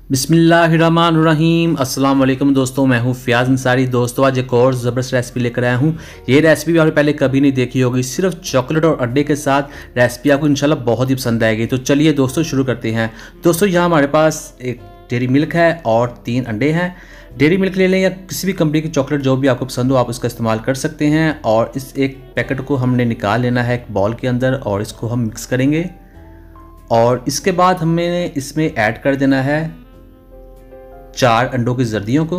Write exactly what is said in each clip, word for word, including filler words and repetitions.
बिस्मिल्लाहिर्रहमानिर्रहीम। अस्सलाम वालेकुम दोस्तों, मैं हूं फ़ियाज़ अंसारी। दोस्तों आज एक और ज़बरदस्त रेसिपी लेकर आया हूं। ये रेसिपी भी आपने पहले कभी नहीं देखी होगी, सिर्फ चॉकलेट और अंडे के साथ रेसिपी आपको इंशाल्लाह बहुत ही पसंद आएगी। तो चलिए दोस्तों शुरू करते हैं। दोस्तों यहाँ हमारे पास एक डेयरी मिल्क है और तीन अंडे हैं। डेयरी मिल्क ले लें या किसी भी कंपनी की चॉकलेट जो भी आपको पसंद हो आप उसका इस्तेमाल कर सकते हैं। और इस एक पैकेट को हमने निकाल लेना है एक बॉल के अंदर और इसको हम मिक्स करेंगे। और इसके बाद हमें इसमें ऐड कर देना है चार अंडों की जर्दियों को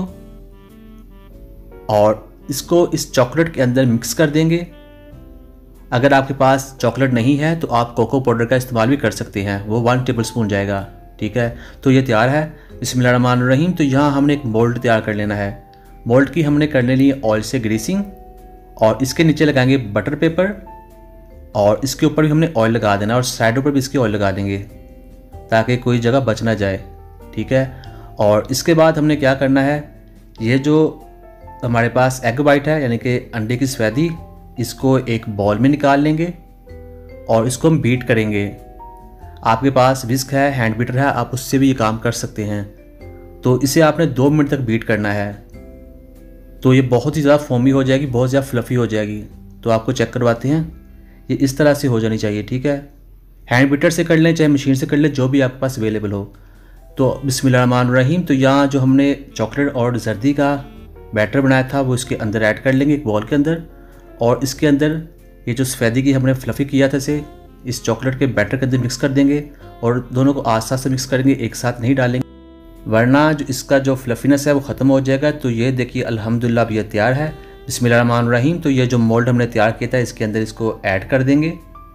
और इसको इस चॉकलेट के अंदर मिक्स कर देंगे। अगर आपके पास चॉकलेट नहीं है तो आप कोको पाउडर का इस्तेमाल भी कर सकते हैं, वो वन टेबलस्पून जाएगा। ठीक है, तो ये तैयार है। बिस्मिल्लाहिर्रहमानिर्रहीम। तो यहाँ हमने एक मोल्ड तैयार कर लेना है। मोल्ड की हमने कर लेनी है ऑयल से ग्रीसिंग और इसके नीचे लगाएंगे बटर पेपर और इसके ऊपर भी हमने ऑयल लगा देना और साइडों पर भी इसके ऑयल लगा देंगे ताकि कोई जगह बच ना जाए। ठीक है, और इसके बाद हमने क्या करना है, ये जो हमारे पास एग वाइट है यानी कि अंडे की सफेदी, इसको एक बॉल में निकाल लेंगे और इसको हम बीट करेंगे। आपके पास विस्क है, हैंड बीटर है, आप उससे भी ये काम कर सकते हैं। तो इसे आपने दो मिनट तक बीट करना है। तो ये बहुत ही ज़्यादा फोमी हो जाएगी, बहुत ज़्यादा फ्लफ़ी हो जाएगी। तो आपको चेक करवाते हैं, ये इस तरह से हो जानी चाहिए। ठीक है, हैंड बीटर से कर लें चाहे मशीन से कर लें, जो भी आपके पास अवेलेबल हो। तो बिस्मिल्लाहिर्रहमानिर्रहीम। तो यहाँ जो हमने चॉकलेट और जर्दी का बैटर बनाया था वो इसके अंदर ऐड कर लेंगे एक बॉल के अंदर। और इसके अंदर ये जो सफ़ेदी की हमने फ्लफ़ी किया था इसे इस चॉकलेट के बैटर के अंदर मिक्स कर देंगे और दोनों को आस्ते आस्ते मिक्स करेंगे, एक साथ नहीं डालेंगे वरना जो इसका जो फ्लफ़ीनेस है वो ख़त्म हो जाएगा। तो ये देखिए अल्हम्दुलिल्लाह अब ये तैयार है। बिस्मिल्लाहिर्रहमानिर्रहीम। तो ये जो मोल्ड हमने तैयार किया था इसके अंदर इसको ऐड कर देंगे।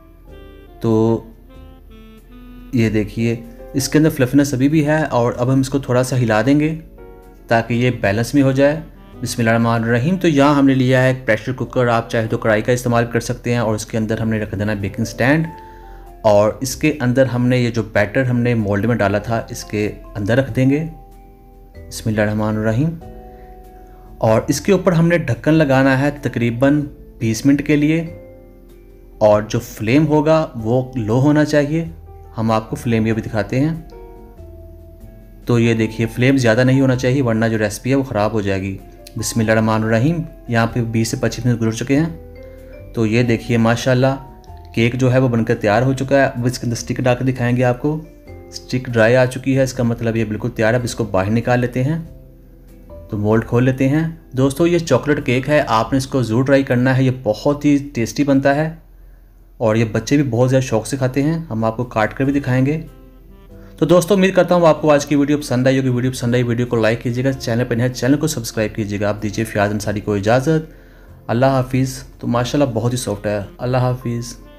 तो ये देखिए इसके अंदर फ्लफीनेस अभी भी है और अब हम इसको थोड़ा सा हिला देंगे ताकि ये बैलेंस में हो जाए। बिस्मिल्लाहिर्रहमानिर्रहीम। तो यहाँ हमने लिया है एक प्रेशर कुकर, आप चाहे तो कढ़ाई का इस्तेमाल कर सकते हैं। और इसके अंदर हमने रख देना बेकिंग स्टैंड और इसके अंदर हमने ये जो बैटर हमने मोल्ड में डाला था इसके अंदर रख देंगे। बिस्मिल्लाहिर्रहमानिर्रहीम। और इसके ऊपर हमने ढक्कन लगाना है तकरीबन बीस मिनट के लिए और जो फ्लेम होगा वो लो होना चाहिए। हम आपको फ्लेम ये भी दिखाते हैं। तो ये देखिए फ्लेम ज़्यादा नहीं होना चाहिए वरना जो रेसिपी है वो ख़राब हो जाएगी। बिस्मिल्लाहिर्रहमानिर्रहीम। यहाँ पे बीस से पच्चीस मिनट गुजर चुके हैं। तो ये देखिए माशाल्लाह केक जो है वो बनकर तैयार हो चुका है। अब इसके अंदर स्टिक डाल कर दिखाएंगे आपको। स्टिक ड्राई आ चुकी है, इसका मतलब ये बिल्कुल तैयार है। अब इसको बाहर निकाल लेते हैं। तो मोल्ड खोल लेते हैं। दोस्तों ये चॉकलेट केक है, आपने इसको ज़रूर ट्राई करना है। ये बहुत ही टेस्टी बनता है और ये बच्चे भी बहुत ज़्यादा शौक से खाते हैं। हम आपको काट कर भी दिखाएंगे। तो दोस्तों उम्मीद करता हूँ आपको आज की वीडियो पसंद आई होगी। वीडियो पसंद आई वीडियो को लाइक कीजिएगा, चैनल पर नए चैनल को सब्सक्राइब कीजिएगा। आप दीजिए फ़ियाज़ अंसारी को इजाज़त। अल्लाह हाफिज़। तो माशाल्लाह बहुत ही सॉफ्ट है। अल्लाह हाफिज़।